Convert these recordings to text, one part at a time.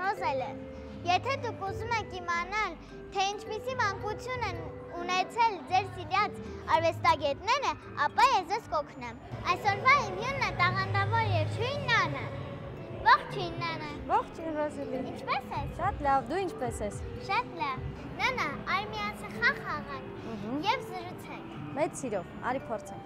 Ֆրոզելը։ Եթե դուք ուզում եք իմանալ, թե ինչպիսի մանկություն են ունեցել ձեր սիրած արվեստագետները, ապա ես ձեզ կօգնեմ։ Այսօրվա իմ հյուրն է տաղանդավոր երգչուհի Նանա։ Ողջույն Նանա։ Ողջույն Ռոզելի։ Ինչպե՞ս ես։ Շատ լավ, դու ինչպե՞ս ես։ Շատ լավ։ Նանա, արի միասին խաղ խաղանք եւ զրուցենք։ Մեծ սիրով, արի փորձենք։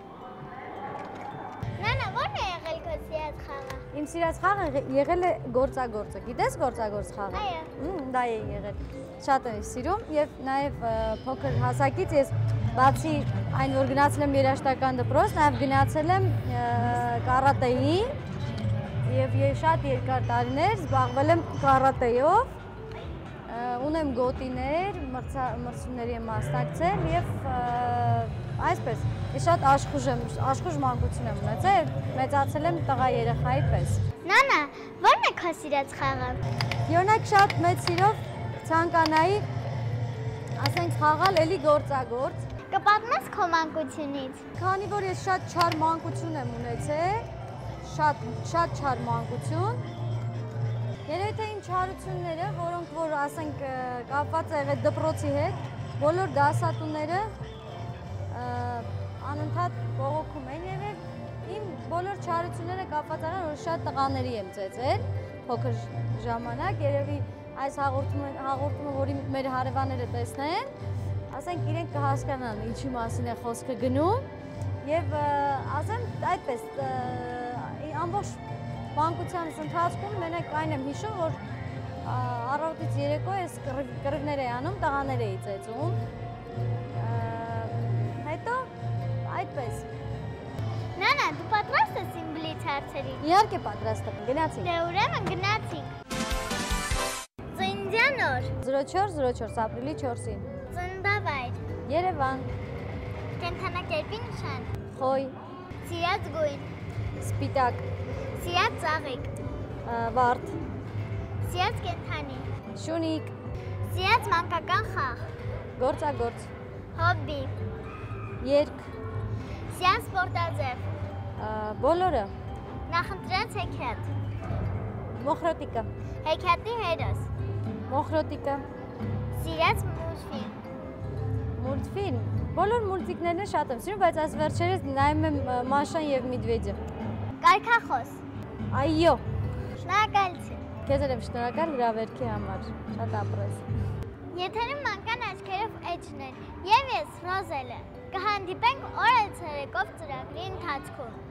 Նանա, ո՞րն է եղել քո սիրած խաղը։ Իմ սիրած խաղը եղել է գործագործը։ Գիտես գործագործ խաղը։ Այո։ Դա է եղել։ Շատ եմ սիրում եւ նաեւ փոքր հասակից ես բացի այն որ գնացել եմ երաժշտական դպրոց, նաեւ գնացել եմ կարատեի եւ շատ երկար տարիներ զբաղվել եմ կարատեով։ Ունեմ գոտիներ, մրցումների եմ մասնակցել եւ այսպես ես շատ աշխուժ մանկություն եմ ունեցել, մեծացել եմ տղա երեխայի պես։ Նանա, ո՞րն է քո սիրած խաղը։ Օրինակ շատ մեծ սիրով ցանկանայի ասենք խաղալ էլի գործագործ։ Կպատմես քո մանկությունից։ Քանի որ ես շատ չար մանկություն եմ ունեցել, շատ չար մանկություն։ Երևի թե իմ չարությունները, որոնք որ ասենք կապված է եղել դպրոցի հետ, բոլոր դասատուները անընդհատ բողոքում են եւ իմ բոլոր չարությունները կապված են որ շատ տղաների եմ ծեծել փոքր ժամանակ երևի այս հաղորդումը որի մեր հարևանները տեսնեն ասենք իրենք կհասկանան ինչի մասին է խոսքը գնում եւ ասեմ այդպես ամբողջ մանկությանս ընթացքում մենակ այն եմ հիշում որ առավոտից երեկո ես կռիվներ էի անում տղաներ էի ծեծում հետո այդպես Նանա, դու պատրաստ ես իմ բլից հարցերին։ Իհարկե պատրաստ եմ, գնացինք։ Դե ուրեմն գնացինք։ Ծննդյան օր։ 04 ապրիլի 4-ին։ Ծննդավայր։ Երևան։ Կենդանակերպի նշան։ Խոյ։ Սիրած գույն։ Սպիտակ։ Սիրած ծաղիկ։ Վարդ։ Սիրած կենդանի։ Շունիկ։ Սիրած մանկական խաղ։ Գործագործ։ Հոբբի։ Երգ։ Սիրած սպորտաձև։ Բոլորը։ Նախընտրած հեքիաթ։ Մոխրոտիկը։ Հեքիաթի հերոս։ Մոխրոտիկը։ Սիրած մուլտֆիլմ։ Մուլտֆիլմ։ Բոլոր մուլտիկներն շատ եմ սիրում, բայց այս վերջերս նայում եմ Մաշան եւ Մեդվեդը։ Կարգախոս։ Այո։ Շնորհակալություն։ Քեզ եմ շնորհակալ հրավերքի համար։ Շատ ապրես։ Եթերում մանկան աչքերով էջն են, եւ ես Ռոզելը։ Կհանդիպենք օրը ցերեկով ծրագրի ընթացքում։